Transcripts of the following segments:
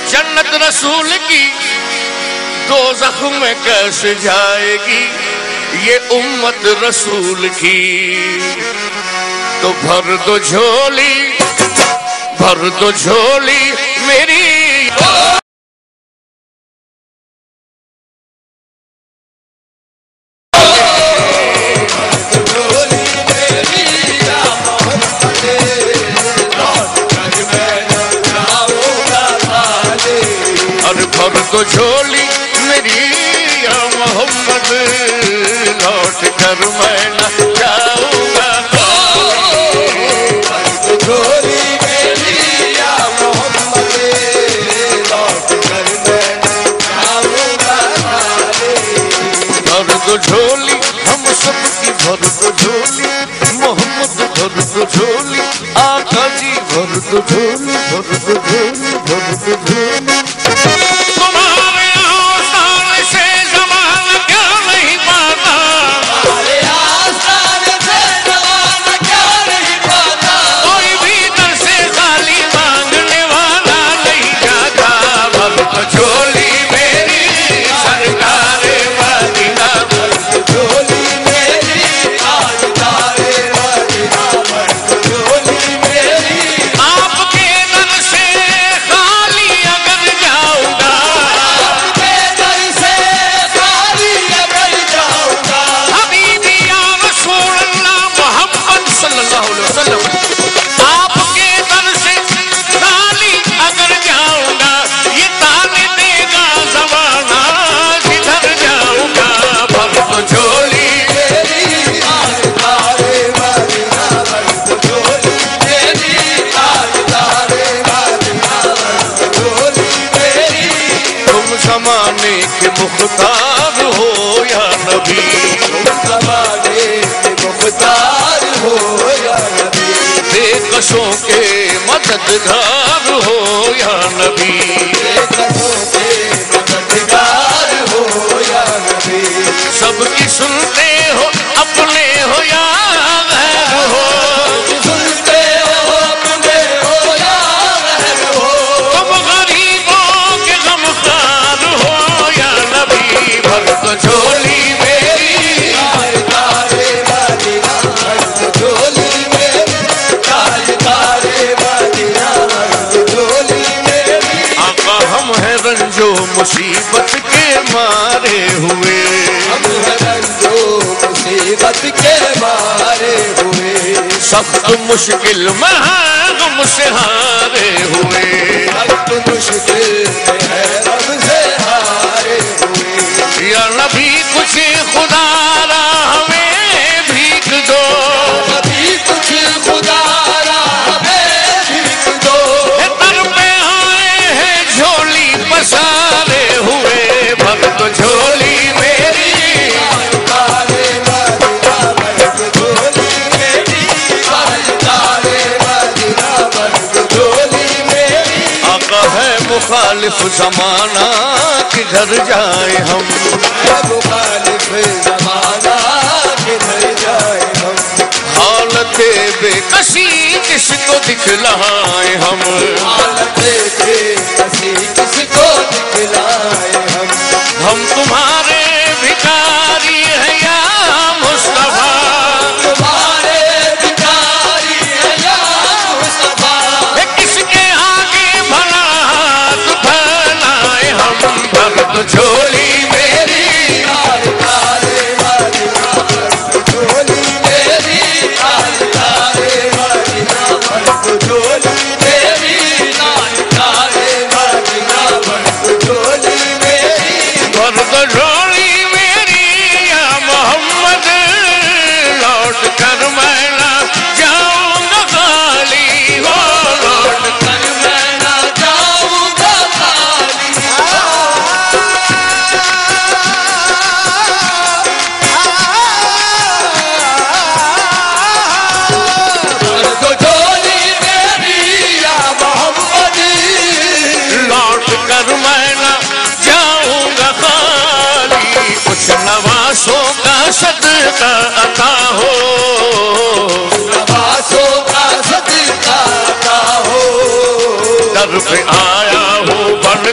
जन्नत रसूल की दोज़ख में कैसे जाएगी ये उम्मत रसूल की। तो भर दो झोली मेरी। भर दो झोली मेरी या मोहम्मद, लौट कर मैं न जाऊंगा। भर दो झोली मेरी या मोहम्मद, लौट कर मैं न जाऊंगा। भर दो झोली हम सब की, भर दो झोली मोहम्मद, भर दो झोली आका जी, भर दो झोली, भर दो झोली, भर दो झोली। ज़माने के मुख्तार हो या नबी, ज़माने के मुख्तार हो या नबी, बेकसों के मददगार हो या नबी, बेकसों के मददगार हो या नबी। सबकी सुनते हो अपने हो या गैर हो, सुनते हो अपने हो या गैर हो, तुम गरीबों के गमखार हो या नबी। भर दो झोली मेरी तारे मदीना, भर दो झोली मेरी तारे मदीना, भर दो झोली मेरी। आका हम हैं रंजो मुसीबत के मारे हुए, हम हैं रंजो मुसीबत के मारे हुए, सख्त मुश्किल में गम से हारे हुए, सख्त मुश्किल में है गम से हारे हुए। या नबी कुछ खुदारा हमें भीख दो, नबी कुछ खुदारा हमें भीख दो। तर पे आए हैं झोली पसारे हुए, भर दो झोली मेरी तारे मदीना, भर दो झोली मेरी तारे मदीना, भर दो झोली मेरी। आका है मुखालिफ ज़माना किधर जाए हम, मुखालिफ ज़माना किधर जाए हम। हालत बेकसी किसको दिखलाए हम, हालत बेकसी किसको दिखलाए हम। हम तुम्हारे भिखारी हैं या मुस्तफा, तुम्हारे भिखारी हैं या मुस्तफा। किसके आगे भला हाथ फैलाए हम। भर दो झोली मेरी तारे मदीना, भर दो झोली मेरी तारे मदीना, भर दो झोली मेरी तारे मदीना, भर दो झोली मेरी। भर दो झोली मेरी या मोहम्मद, लौट कर मैं ना जाऊंगा खाली हो, लौट कर मैं ना जाऊंगा खाली। भर दो झोली मेरी या मोहम्मद, लौट कर मैं ना जाऊंगा खाली। कुछ नवासों का सदका अता हो, नवासों का सदका अता हो। दर पे आया हो बन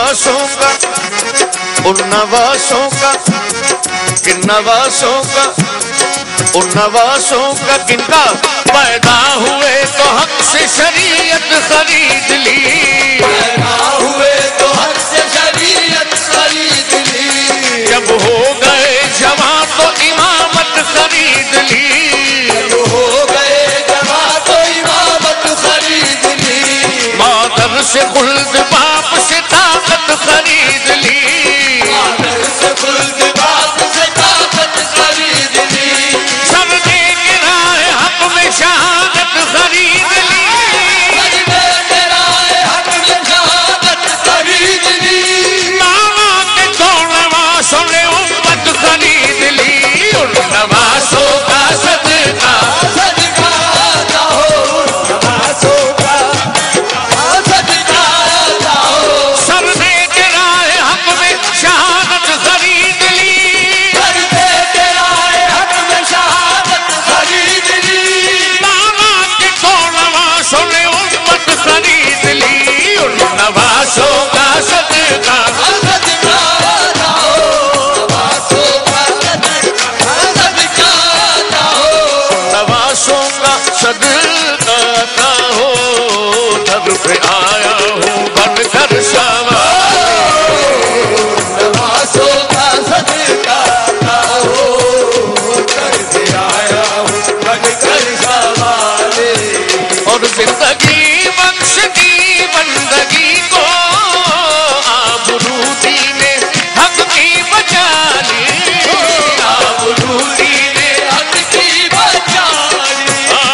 नवासों का, उन नवासों का, किन नवासों का, उन नवासों का किनका पैदा हुए तो हक से शरीयत खरीद ली, पैदा हुए तो हक से शरीयत खरीद ली, जब हो गए जवां तो इमामत खरीद ली, जब हो गए जवां तो इमामत खरीद ली, मादर से खुल्द बाप से ताकत खरीद ली, मादर से खुल्द बाप से ताकत खरीद ली, सब ने गिराए हक में शहादत खरीद ली, सबने गिराए हक में शहादत खरीद ली, मामा के दो नवासों ने उम्मत खरीद ली, उन नवासों का सदका, सदका जाओ नवासों का, सदका जाओ, सबने गिराए हक में शहादत खरीद ली, सबने गिराए हक में शहादत खरीद ली, मामा के दो नवासों ने उम्मत खरीद ली, उन नवासों का सदका, सदका जाओ नवासों का, सदका जाओ, नवासों का सदका ना हो, दर पे आया हूँ बनकर सवार, नवासों का सदका जाओ, करते आया हूँ बनकर सवाले, और जिंदगी बख्श दी बंदगी को, आबरूदी ने हक की बचा ली, आबरूदी ने हक की बचाली,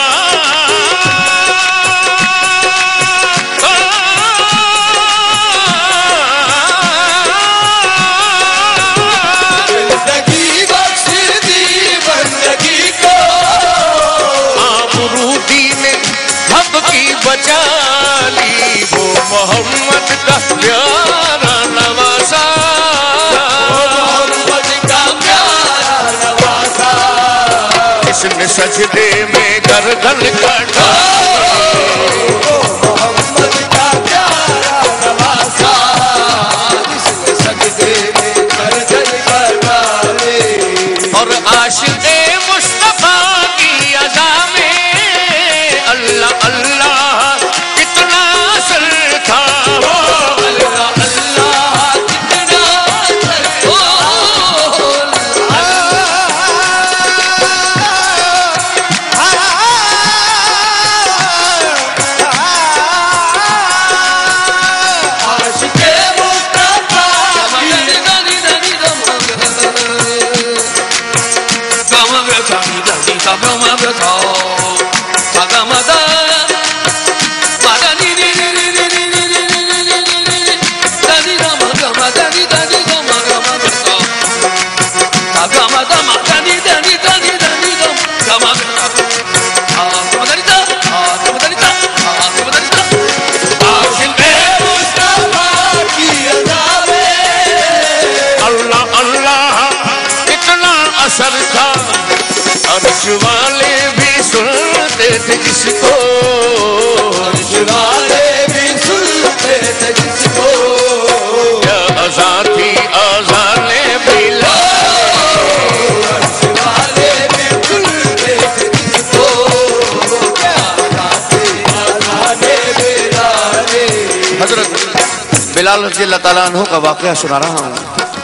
जिंदगी बख्श दी बंदगी को, आबरूदी ने हक की बचा ली, वो मोहम्मद का प्यारा नवासा, मोहम्मद का प्यारा नवासा, इसने सजदे में गर्दन कटा, मोहम्मद का प्यारा नवासा, जिसने सजदे में गर्दन कटाले, और आशिक़े मुस्तफा की अज़ा में अल्लाह अल्लाह कितना असर था, अल्लाह अल्लाह कितना असर, ओ आशिक़े मुस्तफा आशिक़े मुस्तफा की अदा में अल्लाह अल्लाह कितना असर था, अर्श वाले भी सुनते थे जिसको, वाले भी सुनते थे जिसको, क्या अज़ा थी अज़ाने बिला, वाले भी सुनते थे जिसको, क्या गाते गाने बिलाले, हजरत बिलाल रज़ी अल्लाह ताला अन्हु का वाक़या सुना रहा हूँ।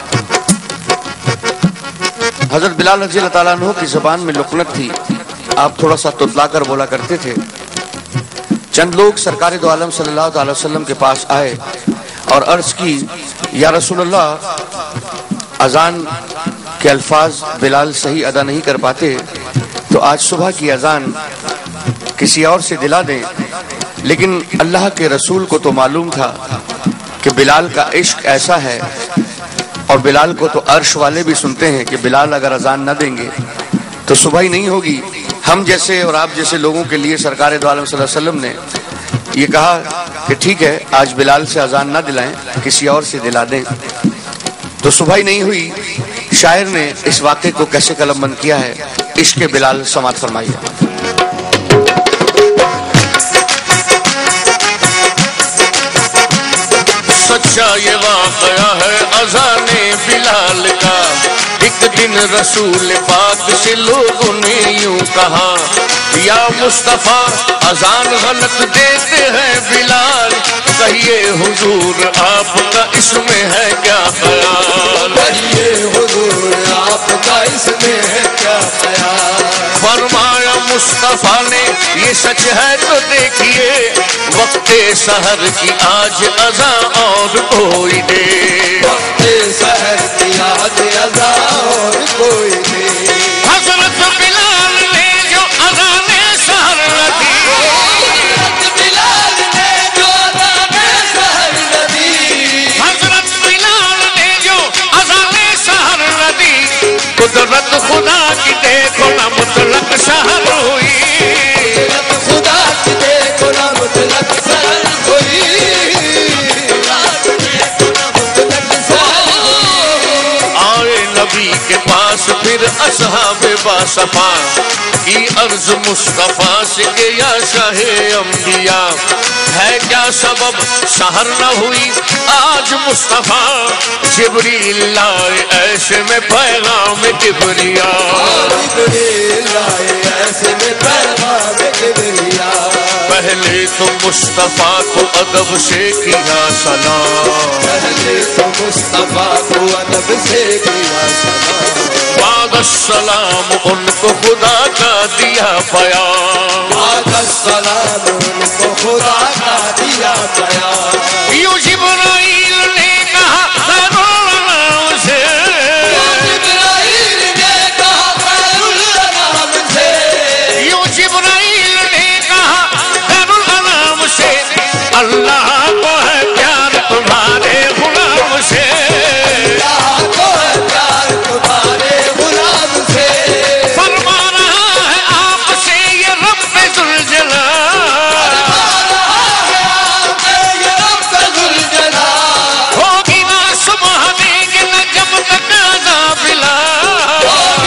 हजरत बिलाल रज़ी अल्लाह ताला अन्हु की ज़बान में लुकनत थी, आप थोड़ा सा तुतला कर बोला करते थे। चंद लोग सरकार दो आलम सल्लल्लाहु अलैहि वसल्लम के पास आए और अर्ज की, या रसूलल्लाह, अजान के अल्फाज बिलाल सही अदा नहीं कर पाते, तो आज सुबह की अजान किसी और से दिला दें। लेकिन अल्लाह के रसूल को तो मालूम था कि बिलाल का इश्क ऐसा है, और बिलाल को तो अर्श वाले भी सुनते हैं कि बिलाल अगर अजान न देंगे तो सुबह ही नहीं होगी। हम जैसे और आप जैसे लोगों के लिए सरकार दो आलम सल्लल्लाहु अलैहि वसल्लम ने ये कहा कि ठीक है, आज बिलाल से अजान न दिलाएं, किसी और से दिला दें, तो सुबह ही नहीं हुई। शायर ने इस वाक़े को कैसे कलमबंद किया है, इश्क़ बिलाल समात फरमाइए। सच्चा ये वाक़या है अज़ाने बिलाल का। एक दिन रसूल पाक से लोगों ने यूं कहा, या मुस्तफा अजान गलत देते हैं बिलाल, कहिए हुजूर आपका इसमें है क्या ख्याल। कहिए हुजूर आपका इसमें है क्या ख्याल। फरमाया मुस्तफा ने ये सच है तो देखिए, वक्ते सहर की आज अज़ा और कोई दे। वक्ते सहर की आज अज़ा और कोई दे। हज़रत बिलाल ने जो अज़ाने सहर रखी, हज़रत बिलाल ने जो अज़ाने सहर रखी, हज़रत बिलाल ने जो अज़ाने सहर रखी, कुदरत खुदा की देखो ना मुतलक सहर हुई। कुदरत खुदा की देखो ना मुतलक सहर हुई। आए नबी के पास फिर असहाबे बासफा की अर्ज मुस्तफा से के या शाहे अंबिया, है क्या सबब सहर न हुई आज मुस्तफा। जिब्रील लाए ऐसे में पैगाम किबरिया, जिब्रील लाए ऐसे में पैगाम किबरिया। पहले तो मुस्तफा को अदब से किया सलाम, पहले तो मुस्तफा को अदब से किया सलाम। बाद सलाम उनको खुदा का दिया बयान, बाद सलाम उनको खुदा का दिया बयान। यूं जिब्राइल ने कहा खैरुल अनाम से, जिब्राइल ने कहा खैरुल अनाम से, यूं जिब्राइल ने कहा खैरुल अनाम से, अल्लाह को है प्यार तुम्हारे गुलाम से। अल्लाह को है प्यार तुम्हारे गुलाम से। फरमा रहा है आपसे ये रब्बे जुल जलाल, होगी ना सुबह देंगे न जब तक अज़ाब बिलाल।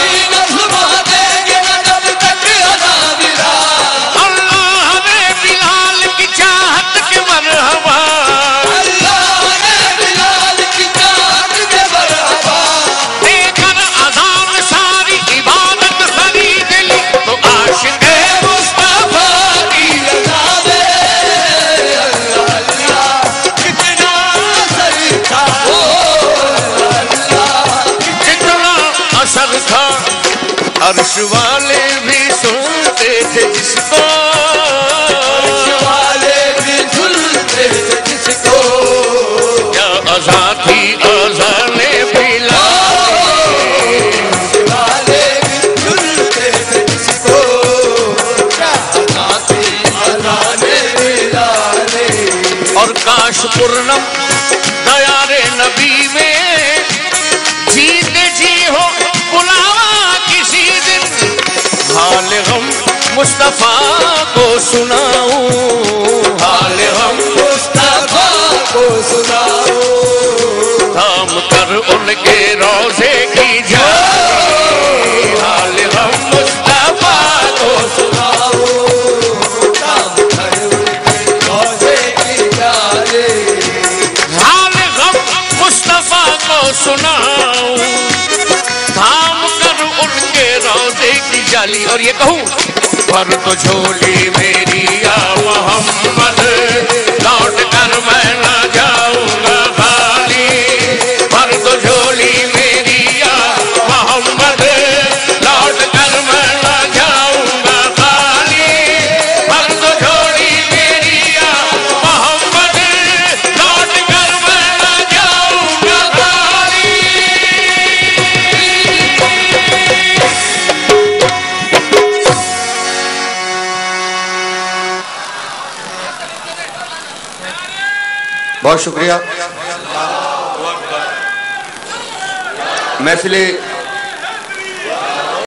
अल्लाह ने बिलाल की चाहत के मरहबा, देकर अज़ान सारी इबादत खरीद ली, तो आशिक़ मुस्तफा की जितना असर था, अर्श वाले भी सुनते थे जिसको, क्या अज़ा थी अज़ाने और काश पूर्णम दयारे नबी में जीते जी हो बुलावा किसी दिन, हाल गम मुस्तफा को सुनाऊं, हाल गम मुस्तफा को सुनाओ। थाम कर उनके रोज़े की जाए, हाल गम मुस्तफा को सुनाओ। काम कर उनके रोज़े की जाए। हाल गम मुस्तफा को सुनाऊं, थाम कर उनके रोज़े की जाली। और ये कहूँ, भर तो झोली मेरी या मोहम्मद, लौट कर मैं ना जाऊंगा खाली। भर तो झोली मेरी या मोहम्मद, लौट कर मैं ना जाऊंगा खाली। भर तो झोली मेरी या मोहम्मद, लौट कर मैं ना जाऊंगा खाली। बहुत शुक्रिया। महफिले